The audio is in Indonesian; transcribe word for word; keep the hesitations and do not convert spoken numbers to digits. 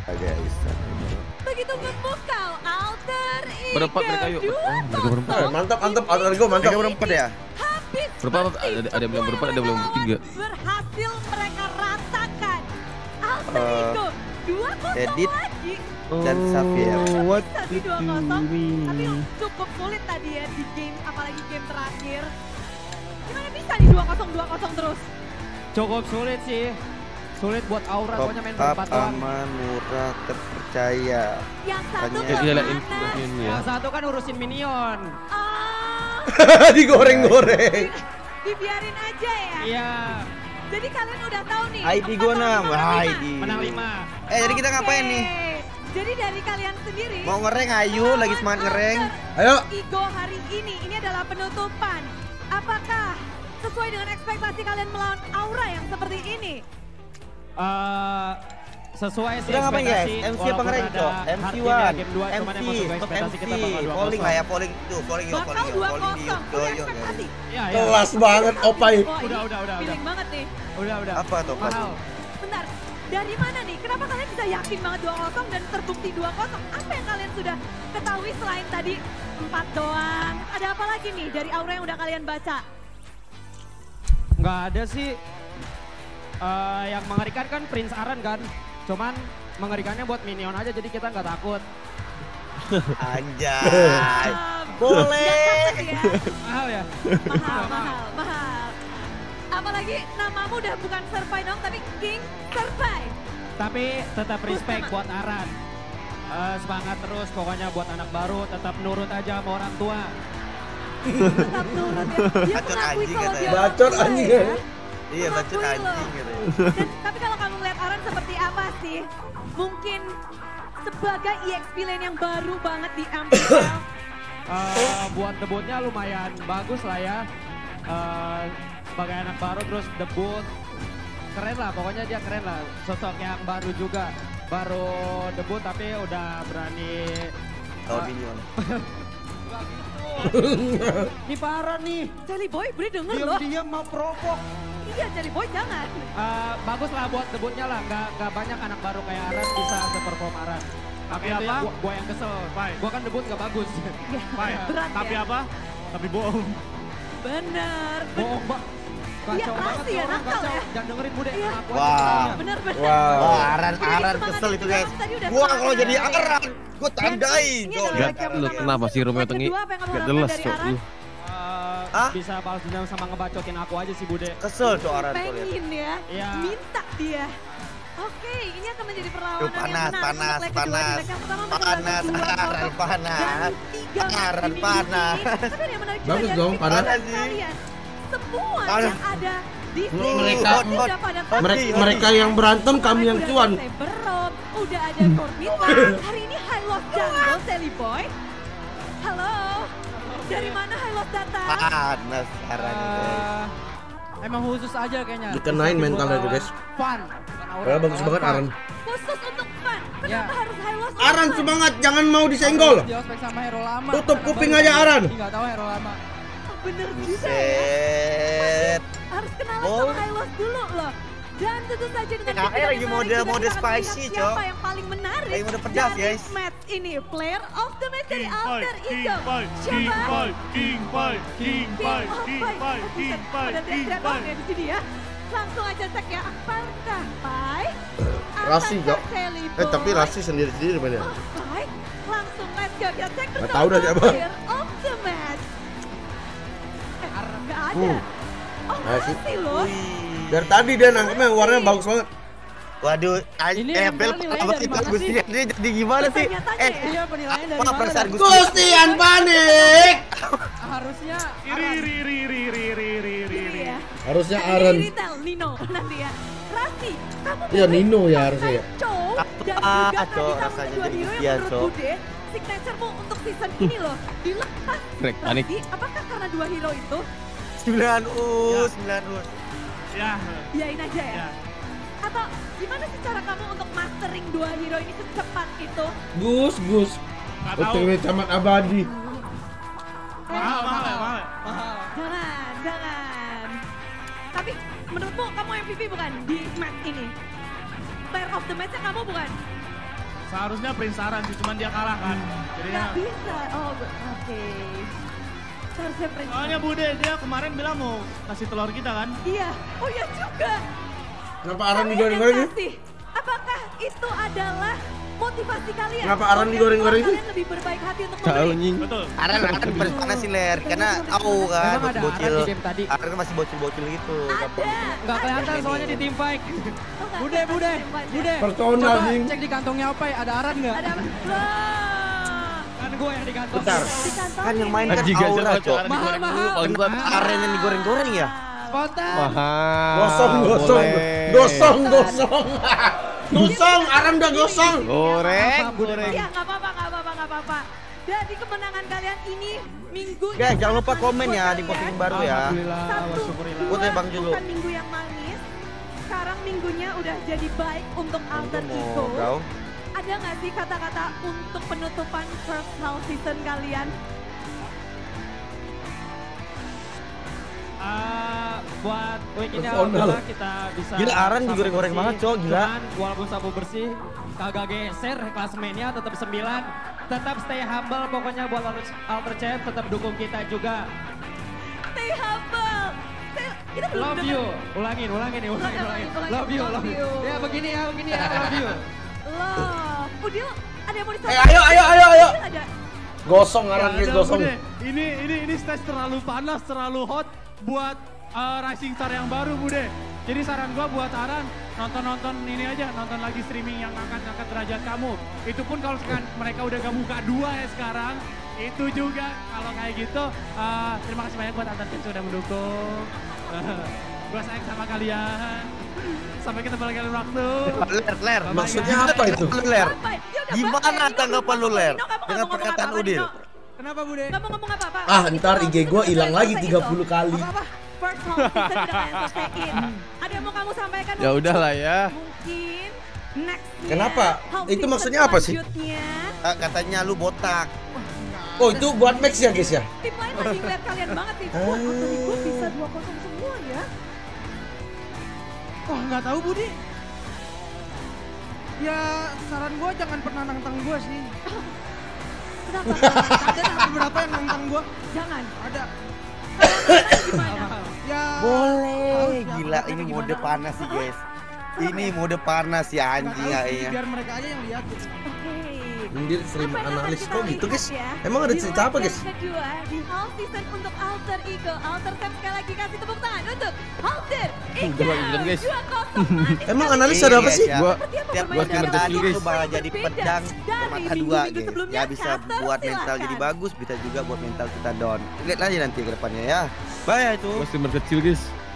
guys. Begitu memukau alter ego. Berempat mereka yuk. Oh, mereka berempat. Eh, mantap, mantap, alter ego mantap. Mereka berempat ya? Habis Berempat, ada ada yang bilang berempat, ada yang bilang bertiga. Berhasil mereka ratakan. Alter Uh, ego dua kosong Edit. lagi. Dan Xavier. what Tapi dua kosong. Tapi cukup sulit tadi ya di game, apalagi game terakhir. Gimana bisa nih dua kosong dua kosong terus? Cukup sulit sih. Sulit buat Aura, pokoknya main Top berempat doang. aman, murah, terpercaya. Yang satu Hanya- Ya, dia lihat kemana? ini ya. Yang satu kan urusin minion. Ah, Digoreng-goreng. dibiarin aja ya. Iya, Jadi kalian udah tahu nih. I D empat gua lawan enam. lima. Wah, I D. menang lima. Eh, jadi kita ngapain Oke. nih? Jadi dari kalian sendiri. Mau ngereng, ayo. Lagi semangat ngereng. Ayo. Igo hari ini, ini adalah penutupan. Apakah sesuai dengan ekspektasi kalian melawan Aura yang seperti ini? Eh, sesuai sih Udah ngapain guys? ekspektasi, M C apa walaupun ngereng, ada Cok? M C hard game ya, one, game dua, cuman M C, emang sesuai stop ekspektasi M C, kita bakal dua falling lah kosong. ya, falling tuh, falling yuk, Bakal falling yuk, dua falling yuk, kosong. yo Udah yo ekspektasi. Iya, iya. Kelas banget Opai. Wah, ini Udah, udah, udah, feeling udah. banget nih. Udah, udah. Apa tuh, apa Mahal. tuh? Bentar, dari mana nih? Kenapa kalian bisa yakin banget dua kosong dan terbukti dua kosong? Apa yang kalian sudah ketahui selain tadi empat doang? Ada apa lagi nih dari Aura yang udah kalian baca? Nggak ada sih. Eh, yang mengerikan kan Prince Aran kan. Cuman mengerikannya buat minion aja, jadi kita nggak takut. Anjay. Um, Boleh. nggak takut ya. Mahal ya? Mahal, mahal, mahal. Apalagi namamu udah bukan Survive dong, tapi King Survive. Tapi tetap respect Semangat. buat Aran. Eh, semangat terus, pokoknya buat anak baru tetap nurut aja sama orang tua. Tetap nurut ya. Dia Bacot mengakui anjing kalau katanya. dia Bacot orang tua anjing ya. ya. Iya, bacot Mengakui anjing loh. gitu. Dan, tapi kalau kamu ngeliat Aran seperti apa sih? Mungkin sebagai E X P lane yang baru banget di M P L. Eh, buat debutnya lumayan bagus lah ya. Eh, sebagai anak baru terus debut. Keren lah, pokoknya dia keren lah. Sosok yang baru juga. Baru debut tapi udah berani. Tahu eh, minion. Nggak gitu. Ini parah nih. Jelly Boy, boleh denger loh. Diam-diam mau provok. Iya, Jelly Boy jangan. Eh, bagus lah buat debutnya lah, nggak nggak banyak anak baru kayak Aran bisa seperform Aran. Tapi Makanya itu apa? yang Gua, gua yang kesel. Pai. Gua kan debut nggak bagus. Ya, Pai, berat tapi ya. apa? Tapi bohong. Bener. Bohong mbak. Iya, Kacau banget pasti nih ya, orang, nakal kacau. ya. Jangan dengerin bude, Iya. aku Wah. aja orangnya. Bener, bener. Wow. Wah, Aran, Udah Aran disemangatin kesel itu juga, guys. Mas, tadi udah Gua kalau semangat. jadi Aran, gua Dan tandain. ini Cok. adalah Gak, match yang lu pertama. kenapa sih Romeo Match Tengi? kedua, apa yang kamu Gak harapkan jelas dari kok Aran? lu. Eh, Hah? bisa balas dendam sama ngebacotin aku aja sih bude. Kesel tuh Aran tuh lihat. Pengen ya, Iya. minta dia. Oke, ini akan menjadi perlawanan Duh, panas, yang menarik panas, untuk leg kedua. Di panas. leg yang pertama Panas, menjalankan dua Aran kosong panas. dan tiga match Aran di minggu panas. ini. Tapi ada yang menarik juga Bagus dari dong, pick panas. kalian. Semua Panas. yang ada di sini Mereka- udah pada tahu. Mereka mereka yang berantem, kami yang Udah cuan. ada Severom, udah ada Corvita. Hari ini High Lost Jungle, Sally Boy. Halo, dari mana High Lost datang? Panas Aran itu. Eh, emang khusus aja kayaknya. Dikenain Dibuat mentalnya tuh, lawan guys. Fun. Bukan aura, Wah, bagus lawan banget fun. Aran. Khusus untuk fun. Kenapa Ya. harus High Lost? Aran untuk fun? semangat, jangan mau disenggol. Di ospek sama hero lama. Tutup Anak kuping baru aja, kan. Aran. Ih, nggak tahu hero lama. Oh, bener juga ya. Buset. Harus kenalan Oh. sama High Lost dulu loh. Dan tentu saja dengan T K R pick lagi yang mode- menarik, mode kita akan spicy, melihat Cok. Siapa yang paling menarik Lagi mode pedas, dari guys. match ini? Player of the match dari King Alter fight, king Ego. fight, king Siapa? fight, king fight, king fight, king fight, king fight, Ada king teriak-teriak doang fight. ya di sini ya. Langsung aja cek ya. Apakah Pai? Rasi, Cok. Sally Eh tapi Boy? Rasi sendiri-sendiri mainnya. Oh, Pai. Langsung let's go. Kita cek Nggak tahu dah siapa. Player of the match. Eh, nggak ada. Hmm. Oh, Rasi. Rasi loh. Wih. Dari tadi dia nangkepnya warnanya bagus banget. Waduh, Ini eh, yang Bel, nilainya apa dari kita mana Gustian dia jadi gimana sih? Tanya-tanya Eh, ya. Iya penilaiannya dari apa mana? perasaan Dan Gustian? Gustian panik. harusnya Iri, Aran. iri, iri, iri, iri, iri, iri, Ini iri. ya. Harusnya Ini Aran. Retail Nino nanti ya. Rasi, kamu Iya, boleh Nino ya harusnya ya. Cow dan Ah, juga Cow, tadi kamu rasanya kedua jadi hero Gustian, yang menurut Cow. Bude signaturemu untuk season ini loh dilepas. Rek, panik. Rasi, apakah karena dua hero itu sembilan U, sembilan U. Ya, biarin aja ya? ya. Atau gimana sih cara kamu untuk mastering dua hero ini secepat itu? Gus, Gus. Nggak O T tahu. W camat abadi. Mahal, mahal ya, mahal ya. Mahal. Jangan, jangan. Tapi menurutmu kamu M V P bukan di match ini? Player of the match-nya kamu bukan? Seharusnya Prince Aran sih, cuman dia kalah kan. Jadinya Nggak bisa. Oh, oke. Seharusnya Prince. soalnya Bude dia kemarin bilang mau kasih telur kita kan. Iya. Oh iya juga. Kenapa Aran Kalian digoreng-goreng? yang kasih, apakah itu adalah motivasi kalian? Kenapa Aran digoreng-goreng? Kalian lebih berbaik hati untuk Tahu memberi. nying. Betul. Aran akan panas sih ler, karena tahu kan Memang ada bocil. Aran di game tadi. Aran kan masih bocil-bocil gitu. Ada. Nggak kelihatan soalnya di team fight. Oh, nggak Bude, ada bude, tempatnya. bude. Personal, Coba Jing. cek di kantongnya apa ya? Ada Aran nggak? Ada apa? Loh. Kan gue yang di kantong. Bentar. Di kantong Kan yang ini. main kan Anjing aja Aura, baca Cok. Aran Mahal, digoreng dulu, mahal. Bang. Kenapa Aren yang digoreng-goreng ya? Spontan. Mahal. Gosong, gosong, boleh. gosong, gosong. Gosong, Aran udah gosong. Goreng, Apa, Bude? goreng. Ya nggak apa-apa, nggak apa-apa, nggak apa-apa. Dari kemenangan kalian ini minggu Guys, yang jangan lupa sangat komen manis ya buat di kalian. posting baru ya. Alhamdulillah, Satu, wasyukurillah. dua, Putih Bang Julu. bukan minggu yang manis. Sekarang minggunya udah jadi baik untuk Alter Mau Ego. bro. Ada nggak sih kata-kata untuk penutupan first half season kalian? Ah, buat week ini Personal. alhamdulillah kita bisa Gila, Aran sapu digoreng-goreng bersih. banget, Cok, gila. Cuman walaupun sapu bersih kagak geser klasemennya tetap sembilan, tetap stay humble pokoknya buat Alter, Alter Champ tetap dukung kita juga. Stay humble. Stay- Kita belum Love dengar- you. Ulangin, ulangin nih, ulangin, Ulangin, ulangin. ulangin, Love you, love love you. you. Ya begini ya, begini ya, love you. Love. Udil, ada yang mau Eh, disampaikan? ayo, ayo, ayo, ayo. Udil ada. Gosong Aran, Nggak guys, ada, gosong. Bude. Ini ini ini stage terlalu panas, terlalu hot buat uh, Rising Star yang baru, Bude. Jadi saran gua buat Aran nonton-nonton ini aja, nonton lagi streaming yang angkat-angkat derajat kamu. Itu pun kalau sekarang mereka udah gak buka dua ya sekarang. Itu juga kalau kayak gitu. uh, terima kasih banyak buat Alter Team sudah mendukung. Gua sayang sama kalian. Sampai ketemu lagi lain waktu. Ler, Ler. Maksudnya apa itu? Lu, Ler. Apa? Ya udah, Gimana Bang. Nino, tanggapan Nino, lu, Ler? Nino, kamu nggak Dengan mau ngomong perkataan apa-apa, Udil? Nino. Kenapa, Bude? Nggak mau ngomong apa-apa. Ah, ntar I G gua hilang lagi Selesai tiga itu. puluh kali. Apa-apa? First half season udah kalian selesaiin. Ada yang mau kamu sampaikan? Ya udah lah ya. Mungkin next Kenapa? Itu maksudnya apa sih? Ah, katanya lu botak. Oh, itu buat Max ya, guys ya? Tim lain lagi ngeliat kalian banget nih. Wah, Alter Ego bisa dua kosong semua ya. Wah nggak tahu Budi. Ya saran gua jangan pernah nantang gua sih. Kenapa? Ada beberapa yang nantang gua. Jangan. Ada. Gimana? Ya. Boleh, tahu gila siapa ini gimana. mode panas sih guys. Ini mode panas ya Nggak anjing tahu ya sih, iya. biar mereka aja yang lihat gitu. Oke. Dia stream Apa yang akan analis kita kok gitu, lihat guys? ya Emang ada di cerita leg apa, guys? yang kedua di half season untuk Alter Ego. Alter Sam sekali lagi kasih tepuk tangan untuk Alter Ego. Dua bilang, guys. dua kosong manis Emang sekali. analis ada apa sih? Iya, Gua Seperti apa tiap permainan gua dari streamer Alter kecil, Ego guys. itu bakal yang jadi berbeda pedang dari bermata minggu-minggu dua guys. sebelumnya. Ya bisa Caster, buat mental silakan. jadi bagus, bisa juga buat mental kita down. Lihat aja nanti ke depannya ya. Bye itu. Gua streamer kecil, guys.